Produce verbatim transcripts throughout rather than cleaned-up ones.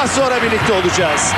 Az sonra birlikte olacağız.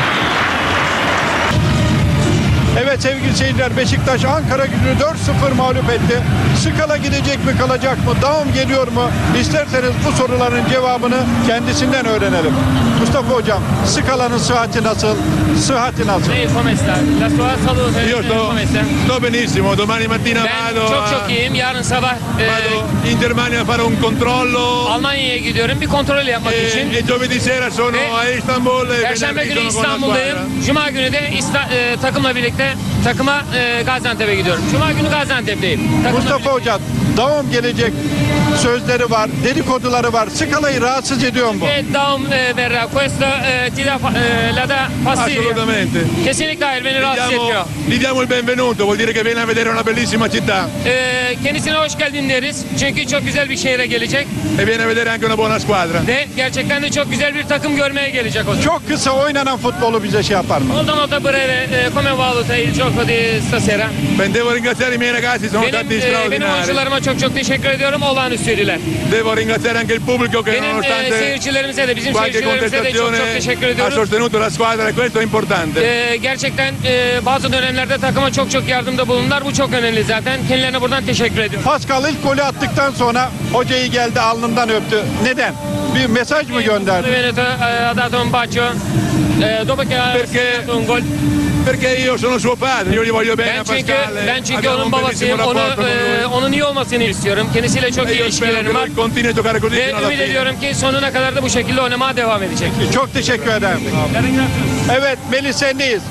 Evet sevgili seyirciler, Beşiktaş Ankara Gücü'nü dört sıfır mağlup etti. Skala gidecek mi, kalacak mı? Daum geliyor mu? İsterseniz bu soruların cevabını kendisinden öğrenelim. Mustafa Hocam, Skala'nın sıhhati nasıl? Sıhhati nasıl? Sì, come sta? La sua salute? Io sto, Come sta? sto benissimo, domani mattina Ben vado, çok a, çok iyiyim. Yarın sabah e, vado in Germania a fare un controllo Almanya'ya gidiyorum bir kontrol yapmak e, için. e giovedì sera sono Ve a Istanbul e Perşembe venerdì günü sono con la İstanbul'dayım. squadra. Cuma günü de İsta- e, takımla birlikte takıma e, Gaziantep'e gidiyorum. Cuma günü Gaziantep'teyim. Takımla Mustafa birlikte. Hocam, Daum gelecek sözleri var, dedikoduları var. Skala'yı rahatsız ediyor mu? E, Daum e, verrà. Questo e, ti dà fa- e, la dà fastidio. Assolutamente. Kesinlikle hayır, beni Gli rahatsız diamo, etmiyor. gli diamo il benvenuto, vuol dire che viene a vedere una bellissima città E, kendisine hoş geldin deriz. Çünkü çok güzel bir şehre gelecek. e viene a vedere anche una buona squadra. Ve gerçekten de çok güzel bir takım görmeye gelecek o zaman. Çok kısa oynanan futbolu bize şey yapar mı? Molto molto breve, eh, come valuta il gioco di stasera? Ben devo ringraziare i miei ragazzi, sono Benim, stati e, benim straordinari. oyuncularıma çok çok teşekkür ediyorum. Olağanüstüydüler. Devo ringraziare anche il pubblico che Benim e, nonostante seyircilerimize de, bizim qualche seyircilerimize de çok çok contestazione teşekkür ha ediyoruz. sostenuto la squadra e questo è importante. E, gerçekten e, bazı dönemlerde takıma çok çok yardımda bulundular. Bu çok önemli zaten. Kendilerine buradan teşekkür ediyorum. Pascal ilk golü attıktan sonra hocayı geldi alnından öptü. Neden? Bir mesaj mı gönderdi? Veneto eh, ha dato un bacio eh, dopo che ha Perché- segnato un gol. Perché io sono suo padre, io gli voglio bene Ben a çünkü Pascal. ben çünkü Abbiamo onun un bellissimo babasıyım. Onu rapporto con e, lui. onun iyi olmasını istiyorum. Kendisiyle çok E iyi io spero che ilişkilerim var. lui continui a giocare così Ve fino alla ümit fine. ediyorum ki sonuna kadar da bu şekilde oynamaya devam edecek. Çok teşekkür ederim. Evet, Melih sendeyiz.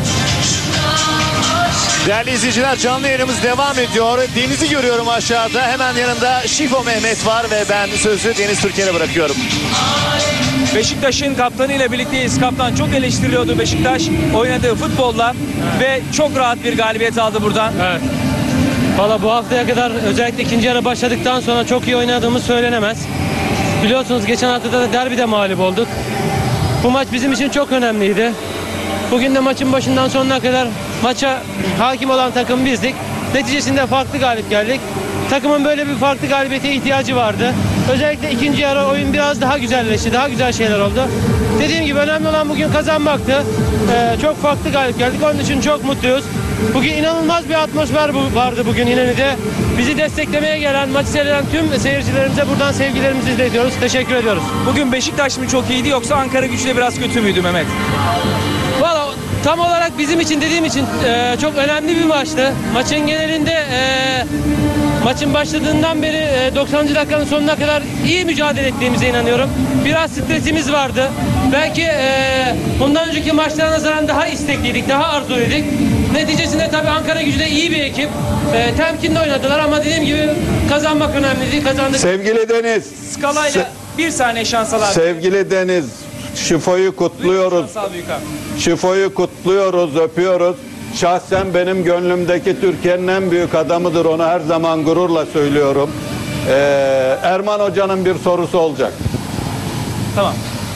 Değerli izleyiciler, canlı yayınımız devam ediyor. Deniz'i görüyorum aşağıda. Hemen yanında Şifo Mehmet var ve ben sözü Deniz Türker'e bırakıyorum. Beşiktaş'ın kaptanıyla birlikteyiz. Kaptan çok eleştiriliyordu Beşiktaş oynadığı futbolla ve çok rahat bir galibiyet aldı buradan. Evet. Valla bu haftaya kadar özellikle ikinci yarı başladıktan sonra çok iyi oynadığımız söylenemez. Biliyorsunuz geçen haftada da derbide mağlup olduk. Bu maç bizim için çok önemliydi. Bugün de maçın başından sonuna kadar maça hakim olan takım bizdik. Neticesinde farklı galip geldik. Takımın böyle bir farklı galibiyete ihtiyacı vardı. Özellikle ikinci yarı oyun biraz daha güzelleşti. Daha güzel şeyler oldu. Dediğim gibi önemli olan bugün kazanmaktı. Ee, çok farklı galip geldik. Onun için çok mutluyuz. Bugün inanılmaz bir atmosfer bu- vardı bugün İnönü'de. Bizi desteklemeye gelen, maçı seyreden tüm seyircilerimize buradan sevgilerimizi iletiyoruz. Teşekkür ediyoruz. Bugün Beşiktaş mı çok iyiydi yoksa Ankara Gücü de biraz kötü müydü Mehmet? Valla tam olarak bizim için dediğim için e, çok önemli bir maçtı. Maçın genelinde e, maçın başladığından beri e, doksanıncı dakikanın sonuna kadar iyi mücadele ettiğimize inanıyorum. Biraz stresimiz vardı. Belki e, bundan önceki maçlara nazaran daha istekliydik, daha arzuluydik. Neticesinde tabii Ankara Gücü de iyi bir ekip. E, temkinli oynadılar ama dediğim gibi kazanmak önemliydi. Kazandık. Sevgili Deniz, Skalayla bir saniye şans al abi. sevgili Deniz, Şifo'yu kutluyoruz. Şans al büyük abi. Şifo'yu kutluyoruz, öpüyoruz. Şahsen benim gönlümdeki Türkiye'nin en büyük adamıdır. Onu her zaman gururla söylüyorum. Ee, Erman Hoca'nın bir sorusu olacak. Tamam.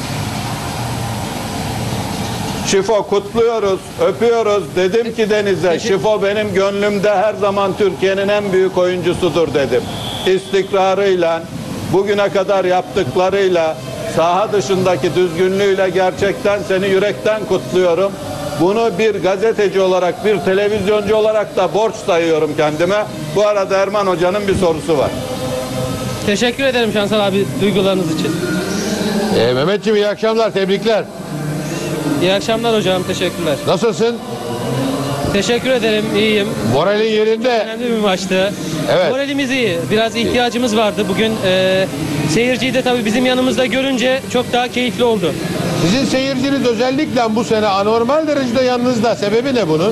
Şifo kutluyoruz, öpüyoruz. Dedim ki Deniz'e, Şifo benim gönlümde her zaman Türkiye'nin en büyük oyuncusudur dedim. İstikrarıyla, bugüne kadar yaptıklarıyla, saha dışındaki düzgünlüğüyle gerçekten seni yürekten kutluyorum. Bunu bir gazeteci olarak, bir televizyoncu olarak da borç sayıyorum kendime. Bu arada Erman Hoca'nın bir sorusu var. Teşekkür ederim Şansal abi duygularınız için. Ee, Mehmetciğim iyi akşamlar, tebrikler. İyi akşamlar hocam, teşekkürler. Nasılsın? Teşekkür ederim, iyiyim. Moralin yerinde. Önemli bir maçtı. Evet. Moralimiz iyi. Biraz ihtiyacımız vardı. Bugün e, seyirciyi de tabii bizim yanımızda görünce çok daha keyifli oldu. Sizin seyirciniz özellikle bu sene anormal derecede yanınızda. Sebebi ne bunun?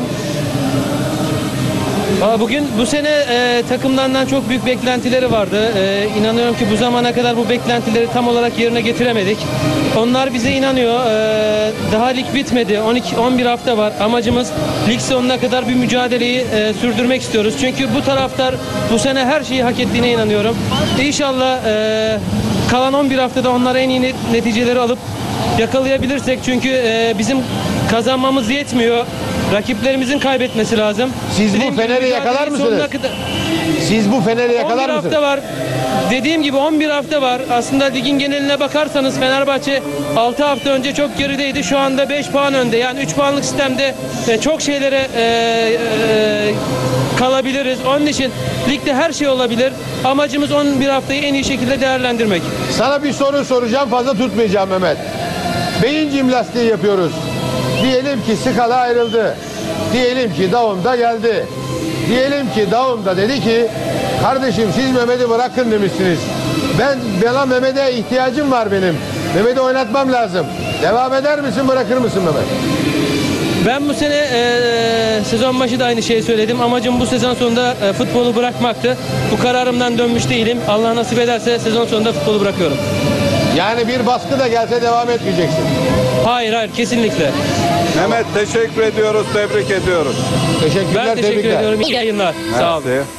Valla bugün bu sene e, takımlarından çok büyük beklentileri vardı. E, inanıyorum ki bu zamana kadar bu beklentileri tam olarak yerine getiremedik. Onlar bize inanıyor. E, daha lig bitmedi. on iki on bir hafta var. Amacımız lig sonuna kadar bir mücadeleyi e, sürdürmek istiyoruz. Çünkü bu taraftar bu sene her şeyi hak ettiğine inanıyorum. İnşallah e, kalan on bir haftada onlara en iyi net- neticeleri alıp yakalayabilirsek. Çünkü e, bizim kazanmamız yetmiyor. Rakiplerimizin kaybetmesi lazım. Siz bu Dediğim gibi Fener'i yakalar mücadeleyi sonuna mısınız? kadar- Siz bu Fener'i on bir yakalar mısınız? hafta var. dediğim gibi on bir hafta var. Aslında ligin geneline bakarsanız Fenerbahçe altı hafta önce çok gerideydi. Şu anda beş puan önde. Yani üç puanlık sistemde e, çok şeylere e, e, kalabiliriz. Onun için ligde her şey olabilir. Amacımız on bir haftayı en iyi şekilde değerlendirmek. Sana bir soru soracağım, fazla tutmayacağım Mehmet. Beyin jimnastiği yapıyoruz. Diyelim ki skala ayrıldı. Diyelim ki Daum da geldi. Diyelim ki Daum da dedi ki kardeşim siz Mehmet'i bırakın demişsiniz. Ben bana Mehmet'e ihtiyacım var benim. Mehmet'i oynatmam lazım. Devam eder misin, bırakır mısın Mehmet? Ben bu sene e, sezon başı da aynı şeyi söyledim. Amacım bu sezon sonunda e, futbolu bırakmaktı. Bu kararımdan dönmüş değilim. Allah nasip ederse sezon sonunda futbolu bırakıyorum. Yani bir baskı da gelse devam etmeyeceksin. Hayır hayır kesinlikle. Mehmet teşekkür ediyoruz, tebrik ediyoruz. Teşekkürler, Ben teşekkür tebrikler. ediyorum. İyi yayınlar. Sağ olun. Mersi.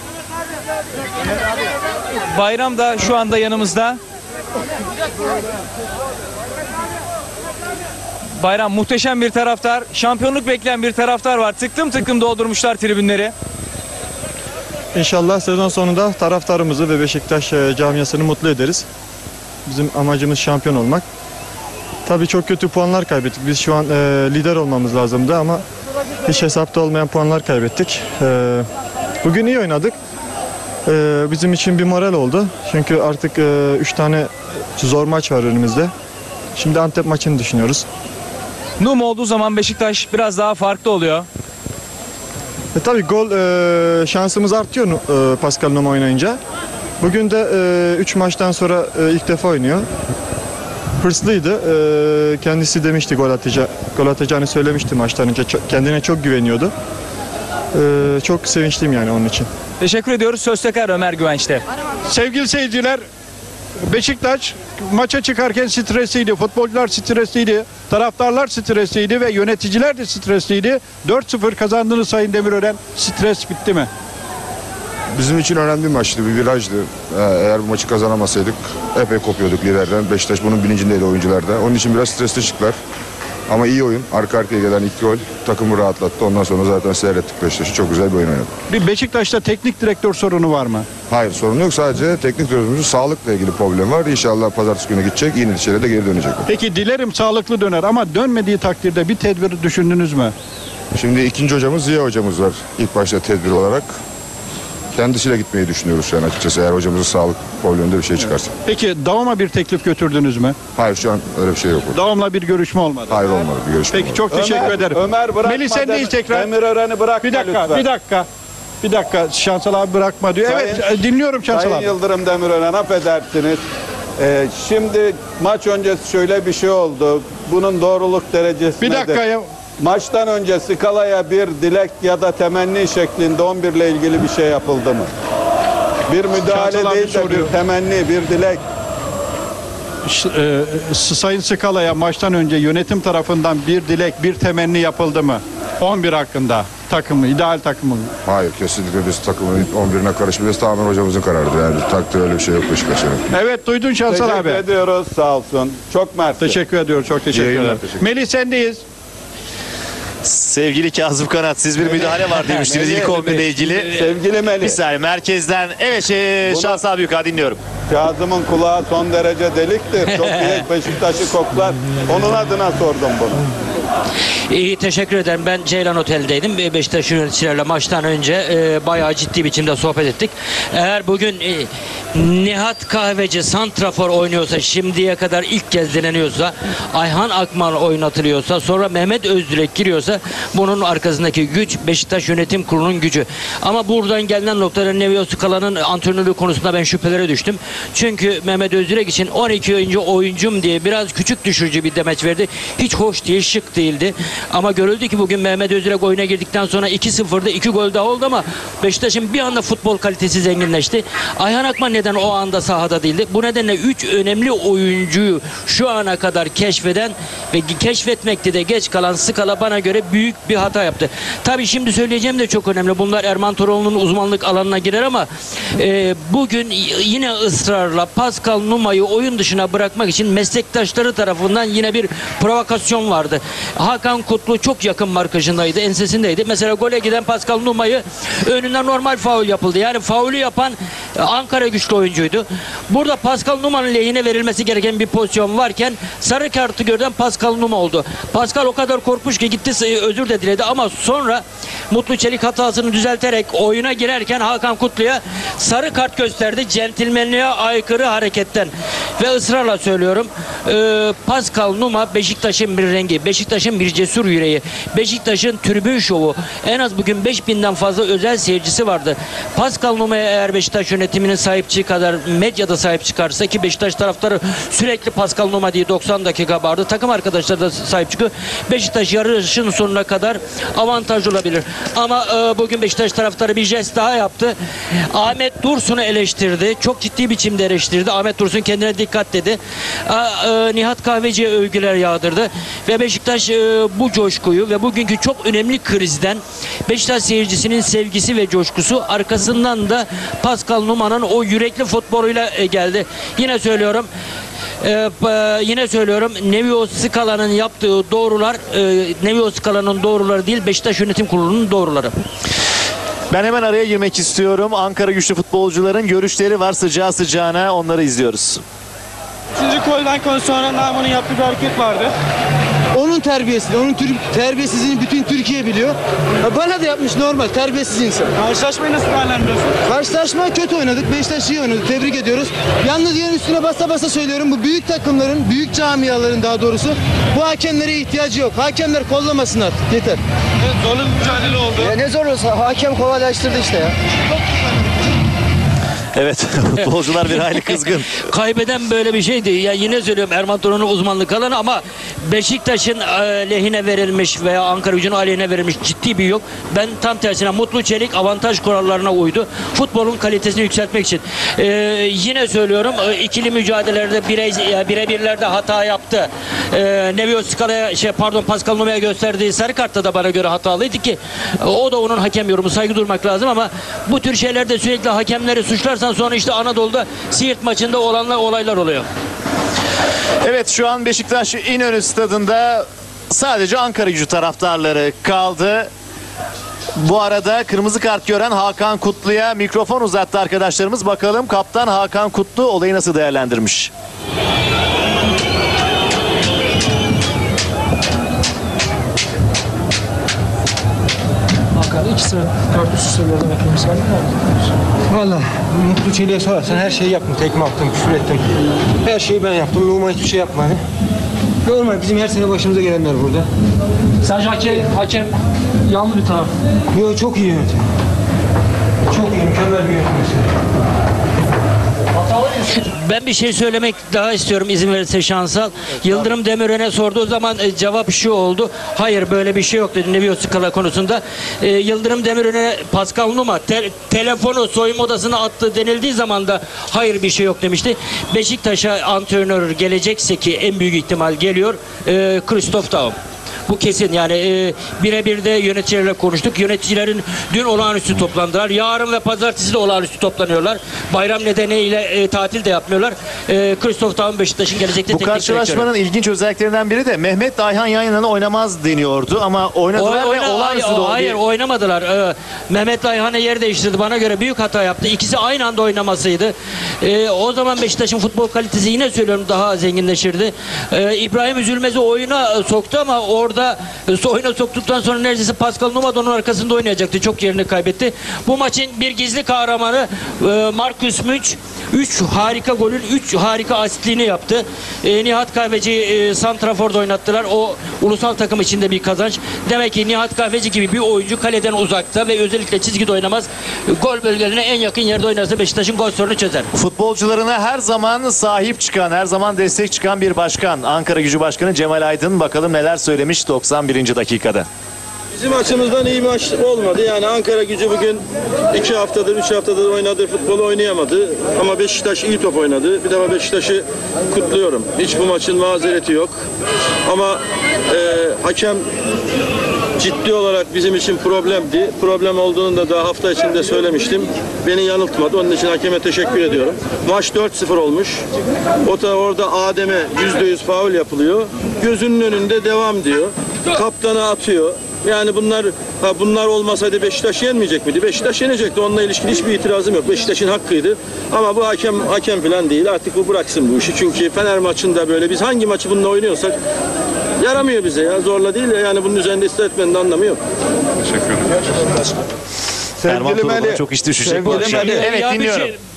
Bayram da şu anda yanımızda. Bayram muhteşem bir taraftar. Şampiyonluk bekleyen bir taraftar var. Tıklım tıklım doldurmuşlar tribünleri. İnşallah sezon sonunda taraftarımızı ve Beşiktaş e, camiasını mutlu ederiz. Bizim amacımız şampiyon olmak. Tabii çok kötü puanlar kaybettik. Biz şu an e, lider olmamız lazımdı ama hiç hesapta olmayan puanlar kaybettik. E, bugün iyi oynadık. E, bizim için bir moral oldu. Çünkü artık üç e, tane zor maç var önümüzde. Şimdi Antep maçını düşünüyoruz. Num olduğu zaman Beşiktaş biraz daha farklı oluyor. E, tabii gol e, şansımız artıyor e, Pascal Numa oynayınca. Bugün de üç maçtan sonra e, ilk defa oynuyor. Hırslıydı. E, kendisi demişti gol atacak, gol atacağını söylemişti maçtan önce. Çok, kendine çok güveniyordu. E, çok sevinçliyim yani onun için. Teşekkür ediyoruz. Söz tekrar Ömer Güvenç'te. Sevgili seyirciler, Beşiktaş maça çıkarken stresliydi, futbolcular stresliydi, taraftarlar stresliydi ve yöneticiler de stresliydi. dört sıfır kazandığını Sayın Demirören, stres bitti mi? Bizim için önemli bir maçtı, bir virajdı. Eğer bu maçı kazanamasaydık epey kopuyorduk liderden. Beşiktaş bunun bilincindeydi oyuncular da. Onun için biraz stresli çıktılar. Ama iyi oyun. Arka arkaya gelen iki gol takımı rahatlattı. Ondan sonra zaten seyrettik Beşiktaş'ı. Çok güzel bir oyun oynadı. Bir Beşiktaş'ta teknik direktör sorunu var mı? Hayır, sorun yok. Sadece teknik direktörümüzün sağlıkla ilgili problem var. İnşallah pazartesi günü gidecek. İyi neticeyle de geri dönecek. Peki dilerim sağlıklı döner ama dönmediği takdirde bir tedbir düşündünüz mü? Şimdi ikinci hocamız Ziya hocamız var. İlk başta tedbir olarak. Kendisiyle gitmeyi düşünüyoruz şu an açıkçası. Eğer hocamızın sağlık probleminde bir şey çıkarsa. Peki Daum'a bir teklif götürdünüz mü? Hayır, şu an öyle bir şey yok. Daum'la bir görüşme olmadı. Hayır, olmadı. Bir görüşme Peki olmadı. çok teşekkür Ömer, ederim. Ömer bırakma. Melih sendeyiz tekrar. Demirören'i bırakma Bir dakika, lütfen. bir dakika. Bir dakika, Şansal abi bırakma diyor. Sayın- Evet, dinliyorum Şansal Sayın abi. Yıldırım Demirören, affedersiniz. Ee, şimdi maç öncesi şöyle bir şey oldu. Bunun doğruluk derecesi Bir nedir? dakika ya. Maçtan önce Skala'ya bir dilek ya da temenni şeklinde on bir ile ilgili bir şey yapıldı mı? Bir müdahale Şansal abi değil de soruyor. bir temenni, bir dilek. Ş- e, Sayın Skala'ya maçtan önce yönetim tarafından bir dilek, bir temenni yapıldı mı? on bir hakkında takımı, ideal takımı. Hayır, kesinlikle biz takımın on birine karışmayacağız. Tamamen hocamızın kararıdır. Yani takdir öyle bir şey yok Beşiktaş'ın. Evet, duydun Şansal Teşekkür abi. ediyoruz, sağ olsun. Çok mersi. Teşekkür ediyoruz, çok teşekkür yayınlar, ederim. teşekkür. Melih sendeyiz. Sevgili Kazım Kanat, siz bir müdahale var demiştiniz ilk on bir ile ilgili. Sevgili Bir Melih, saniye merkezden. Evet şey, Bunu- Şansal Büyükağ dinliyorum. Kazım'ın kulağı son derece deliktir. Çok iyi Beşiktaş'ı koklar. Onun adına sordum bunu. İyi, teşekkür ederim. Ben Ceylan Otel'deydim. Beşiktaş yöneticilerle maçtan önce e, bayağı ciddi biçimde sohbet ettik. Eğer bugün e, Nihat Kahveci santrafor oynuyorsa, şimdiye kadar ilk kez deneniyorsa, Ayhan Akman oynatılıyorsa, sonra Mehmet Özdilek giriyorsa, bunun arkasındaki güç Beşiktaş Yönetim Kurulu'nun gücü. Ama buradan gelinen noktada Nevio Skala'nın antrenörlüğü konusunda ben şüphelere düştüm. Çünkü Mehmet Özdilek için on iki oyuncu oyuncum diye biraz küçük düşürücü bir demeç verdi. Hiç hoş değil, şık değildi. Ama görüldü ki bugün Mehmet Özdilek oyuna girdikten sonra iki sıfırda iki gol daha oldu ama Beşiktaş'ın bir anda futbol kalitesi zenginleşti. Ayhan Akman neden o anda sahada değildi? Bu nedenle üç önemli oyuncuyu şu ana kadar keşfeden ve keşfetmekte de geç kalan Skala bana göre büyük bir hata yaptı. Tabii şimdi söyleyeceğim de çok önemli. Bunlar Erman Toroğlu'nun uzmanlık alanına girer ama e, bugün yine ısrarla Pascal Numa'yı oyun dışına bırakmak için meslektaşları tarafından yine bir provokasyon vardı. Hakan Kutlu çok yakın markajındaydı, ensesindeydi. Mesela gole giden Pascal Numa'yı önünden normal faul yapıldı. Yani faulü yapan Ankara Güçlü oyuncuydu. Burada Pascal Numa'nın lehine verilmesi gereken bir pozisyon varken sarı kartı gören Pascal Numa oldu. Pascal o kadar korkmuş ki gitti, özür de diledi ama sonra Mutlu Çelik hatasını düzelterek oyuna girerken Hakan Kutlu'ya sarı kart gösterdi. Centilmenliğe aykırı hareketten. Ve ısrarla söylüyorum, e, Pascal Numa Beşiktaş'ın bir rengi, Beşiktaş'ın bir cesur yüreği, Beşiktaş'ın tribün şovu. En az bugün beş binden fazla özel seyircisi vardı. Pascal Numa'ya eğer Beşiktaş yönetiminin sahipçi kadar medyada sahip çıkarsa, ki Beşiktaş taraftarı sürekli Pascal Numa diye doksan dakika bağırdı. Takım arkadaşları da sahip çıkıyor. Beşiktaş yarışın sonuna kadar avantaj olabilir. Ama e, bugün Beşiktaş taraftarı bir jest daha yaptı. Ahmet Dursun'u eleştirdi. Çok ciddi biçimde eleştirdi. Ahmet Dursun kendine dikkat dedi. E, e, Nihat Kahveci'ye övgüler yağdırdı. Ve Beşiktaş e, bu coşkuyu ve bugünkü çok önemli krizden Beşiktaş seyircisinin sevgisi ve coşkusu, arkasından da Pascal Numa'nın o yürekli futboluyla e, geldi. Yine söylüyorum, Ee, yine söylüyorum, Nevio Skala'nın yaptığı doğrular e, Nevio Skala'nın doğruları değil, Beşiktaş Yönetim Kurulu'nun doğruları. Ben hemen araya girmek istiyorum. Ankara Güçlü futbolcuların görüşleri var, sıcağı sıcağına onları izliyoruz. Üçüncü golden sonra Namo'nun yaptığı bir hareket vardı. Onun terbiyesizliği, onun tür terbiyesizliğini bütün Türkiye biliyor. Ya bana da yapmış, normal, terbiyesiz insan. Karşılaşmayı nasıl değerlendiriyorsun? Karşılaşma kötü oynadık, Beşiktaş iyi oynadı, tebrik ediyoruz. Yalnız yerin üstüne basa basa söylüyorum, bu büyük takımların, büyük camiaların daha doğrusu bu hakemlere ihtiyacı yok. Hakemler kollamasın artık, yeter. Evet, zorlu bir mücadele oldu. Ya ne zorlusu, hakem kolaylaştırdı işte ya. Evet, futbolcular bir hayli kızgın. Kaybeden böyle bir şeydi. Ya yine söylüyorum, Erman Torun'un uzmanlık alanı ama Beşiktaş'ın e, lehine verilmiş veya Ankara Gücü'nün aleyhine verilmiş ciddi bir yok. Ben tam tersine Mutlu Çelik avantaj kurallarına uydu. Futbolun kalitesini yükseltmek için. E, yine söylüyorum, e, ikili mücadelelerde birey, e, birebirlerde hata yaptı. E, Nevio Skala'ya şey pardon Pascal Numa'ya gösterdiği sarı kartta da bana göre hatalıydı ki e, o da onun hakem yorumu, saygı durmak lazım ama bu tür şeylerde sürekli hakemleri suçlarsan sonra işte Anadolu'da Siirt maçında olanlar olaylar oluyor. Evet, şu an Beşiktaş İnönü Stadı'nda sadece Ankara Gücü taraftarları kaldı. Bu arada kırmızı kart gören Hakan Kutlu'ya mikrofon uzattı arkadaşlarımız. Bakalım kaptan Hakan Kutlu olayı nasıl değerlendirmiş? Hakan iki sıra dört üst seviyede beklemiş var mı? Valla Mutlu Çelik'e sorarsan her şeyi yaptım. Tekme attım, küfür ettim. Her şeyi ben yaptım. Numa hiçbir şey yapmadı. Normal, bizim her sene başımıza gelenler burada. Sence hakem, hakem yanlı bir taraf. Yo, çok iyi yönetim. Çok iyi, mükemmel bir yönetim. Ben bir şey söylemek daha istiyorum, izin verirse Şansal. Yıldırım Demirören'e sorduğu zaman e, cevap şu oldu. Hayır, böyle bir şey yok dedi Nevio Skala konusunda. E, Yıldırım Demirören'e Pascal Numa te telefonu soyunma odasına attı denildiği zaman da hayır bir şey yok demişti. Beşiktaş'a antrenör gelecekse, ki en büyük ihtimal geliyor, e, Christoph Daum. Bu kesin yani, e, birebir de yöneticilerle konuştuk. Yöneticilerin dün olağanüstü toplandılar. Yarın ve pazartesi de olağanüstü toplanıyorlar. Bayram nedeniyle e, tatil de yapmıyorlar. E, Christoph Daum Beşiktaş'ın gelecekte Bu teknik karşılaşmanın direktörü. ilginç özelliklerinden biri de Mehmet Ayhan yan yana oynamaz deniyordu ama oynadılar O- ve oyna- olağanüstü hayır, de oldu. hayır oynamadılar. Ee, Mehmet Ayhan'ı yer değiştirdi. Bana göre büyük hata yaptı. İkisi aynı anda oynamasıydı. Ee, o zaman Beşiktaş'ın futbol kalitesi, yine söylüyorum, daha zenginleşirdi. Ee, İbrahim Üzülmez'i oyuna e, soktu ama orada e, oyuna soktuktan sonra neredeyse Pascal Numa da onun arkasında oynayacaktı. Çok yerini kaybetti. Bu maçın bir gizli kahramanı e, Marcus Münch. üç harika golün üç harika asistliğini yaptı. E, Nihat Kahveci e, santraforda oynattılar. O ulusal takım içinde bir kazanç. Demek ki Nihat Kahveci gibi bir oyuncu kaleden uzakta ve özellikle çizgide oynamaz. Gol bölgelerine en yakın yerde oynarsa Beşiktaş'ın gol sorunu çözer. Futbolcularına her zaman sahip çıkan, her zaman destek çıkan bir başkan. Ankara Gücü Başkanı Cemal Aydın bakalım neler söylemiş doksan birinci dakikada. Bizim açımızdan iyi maç olmadı. Yani Ankara Gücü bugün iki haftadır, üç haftadır oynadığı futbolu oynayamadı. Ama Beşiktaş iyi top oynadı. Bir defa Beşiktaş'ı kutluyorum. Hiç bu maçın mazereti yok. Ama e, hakem ciddi olarak bizim için problemdi. Problem olduğunu da daha hafta içinde söylemiştim. Beni yanıltmadı. Onun için hakeme teşekkür ediyorum. Maç dört sıfır olmuş. O da orada Adem'e yüzde yüz faul yapılıyor. Gözünün önünde devam diyor. Kaptana atıyor. Yani bunlar ha bunlar olmasaydı Beşiktaş yenmeyecek miydi? Beşiktaş yenecekti. Onunla ilişkin hiçbir itirazım yok. Beşiktaş'ın hakkıydı. Ama bu hakem hakem falan değil. Artık bu bıraksın bu işi. Çünkü Fener maçında böyle biz hangi maçı bununla oynuyorsak yaramıyor bize ya. Zorla değil ya. Yani bunun üzerinde ısrar etmenin de anlamı yok. Teşekkür ederim. Erman Sevgili Toroğlu'na Melih, çok iş düşecek bu sevgili akşam. Melih. Evet, Ya bir dinliyorum. şey-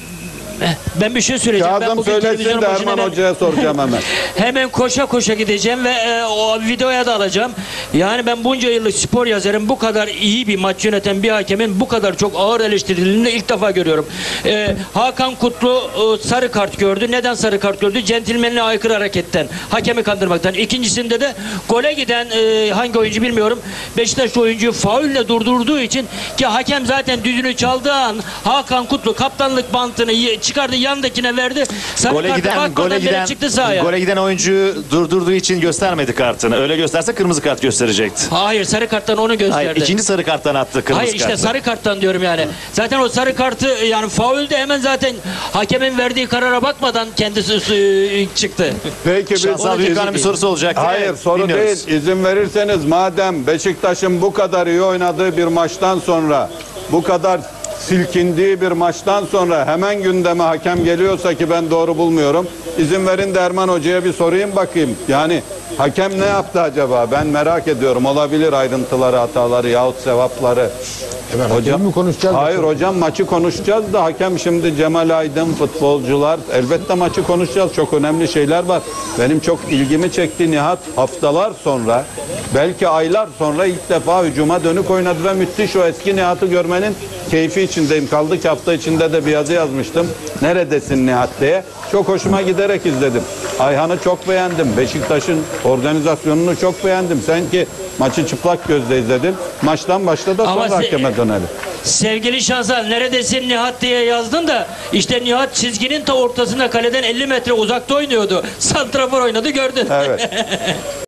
Ben bir şey söyleyeceğim. ben Kazım bugün söylesin televizyonun de başına Erman ben- Hoca'ya soracağım hemen. Hemen koşa koşa gideceğim ve e, o videoya da alacağım. Yani ben bunca yıllık spor yazarım, bu kadar iyi bir maç yöneten bir hakemin bu kadar çok ağır eleştirildiğini ilk defa görüyorum. E, Hakan Kutlu e, sarı kart gördü. Neden sarı kart gördü? Centilmenliğe aykırı hareketten, hakemi kandırmaktan. İkincisinde de gole giden e, hangi oyuncu bilmiyorum. Beşiktaş oyuncuyu faulle durdurduğu için, ki hakem zaten düdüğünü çaldığı an Hakan Kutlu kaptanlık bantını y- çıkardı, yandakine verdi. Sarı Gole karta giden, bakmadan gole direkt giden, çıktı sahaya. gole giden oyuncuyu durdurduğu için göstermedi kartını. Öyle gösterse kırmızı kart gösterecekti. Hayır, sarı karttan onu gösterdi. Hayır, ikinci sarı karttan attı kırmızı Hayır işte kartı. sarı karttan diyorum yani. Zaten o sarı kartı yani faulde hemen zaten hakemin verdiği karara bakmadan kendisi e, çıktı. Peki biz Şansal Büyükhan'ın bir sorusu olacaktı. Hayır, Evet, soru dinliyoruz. değil. İzin verirseniz, madem Beşiktaş'ın bu kadar iyi oynadığı bir maçtan sonra, bu kadar silkindiği bir maçtan sonra hemen gündeme hakem geliyorsa, ki ben doğru bulmuyorum. İzin verin de Erman Hoca'ya bir sorayım bakayım. Yani hakem ne yaptı acaba? Ben merak ediyorum. Olabilir ayrıntıları, hataları yahut sevapları. Hemen hocam mı konuşacağız? Hayır hocam, maçı konuşacağız da hakem şimdi Cemal Aydın, futbolcular, elbette maçı konuşacağız. Çok önemli şeyler var. Benim çok ilgimi çekti Nihat. Haftalar sonra, belki aylar sonra ilk defa hücuma dönük oynadı ve müthiş, o eski Nihat'ı görmenin keyfi içindeyim. Kaldı ki hafta içinde de bir yazı yazmıştım. Neredesin Nihat diye. Çok hoşuma giderek izledim. Ayhan'ı çok beğendim. Beşiktaş'ın organizasyonunu çok beğendim. Sen ki maçı çıplak gözle izledin. Maçtan başla da Ama sonra se- hakeme dönelim. Sevgili Şansal, neredesin Nihat diye yazdın da işte Nihat çizginin ta ortasında kaleden elli metre uzakta oynuyordu. Santrafor oynadı, gördün. Evet.